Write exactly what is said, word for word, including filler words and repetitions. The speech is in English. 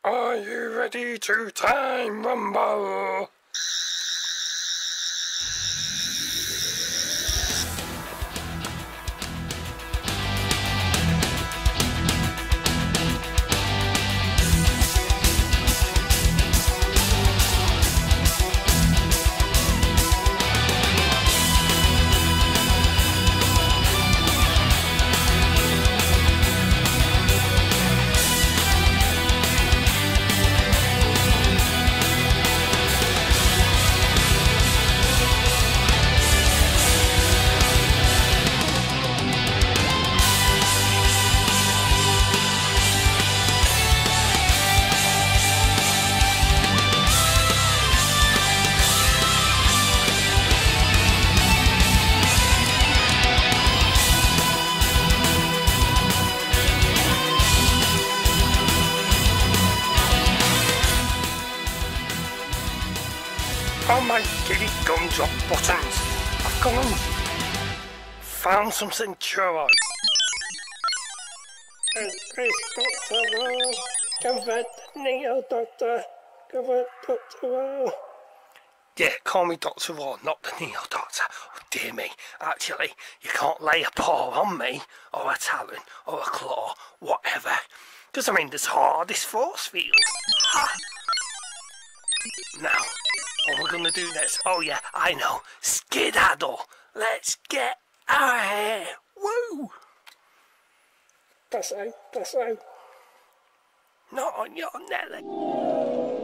Are you ready to time rumble? Oh my giddy gumdrop buttons! I've gone and found some Centuroids. Please, Doctor Wall, convert the Neo Doctor, convert Doctor Wall. Yeah, call me Doctor Wall, not the Neo Doctor. Oh dear me, actually, you can't lay a paw on me, or a talon, or a claw, whatever, because I'm in this hardest force field. Ha! Now, what we're gonna do next? Oh yeah, I know. Skedaddle. Let's get out of here. Woo! That's out. That's out. Not on your Nelly.